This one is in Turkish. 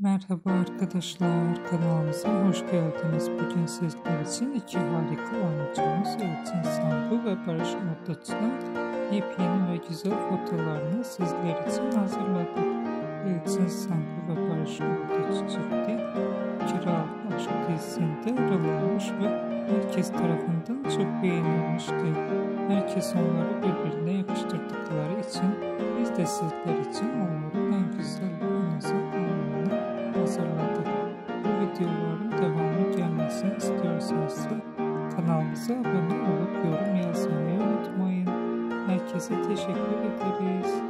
Merhaba arkadaşlar, kanalımıza hoş geldiniz. Bugün sizler için iki harika oyuncumuz Elçin Sangu ve Barış Arduç'un yepyeni ve güzel fotolarını sizler için hazırladık. Elçin Sangu ve Barış Arduç çifti Kiralık Aşk dizisinde rol almış ve herkes tarafından çok beğenilmişti. Herkes onları birbirine yakıştırdıkları için biz de sizler için onların en güzel ve en özel hazırladık. Bu videoların devamı gelmesini istiyorsanız kanalımıza abone olup yorum yazmayı unutmayın. Herkese teşekkür ederiz.